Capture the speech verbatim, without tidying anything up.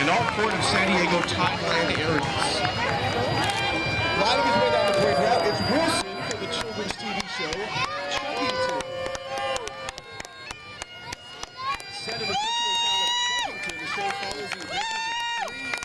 and all port of San Diego Tideland areas. Riding his way down the break route, it's Wilson for the children's T V show, Chuggington. Set in the fictional town of Chuggington, the show follows the adventures of three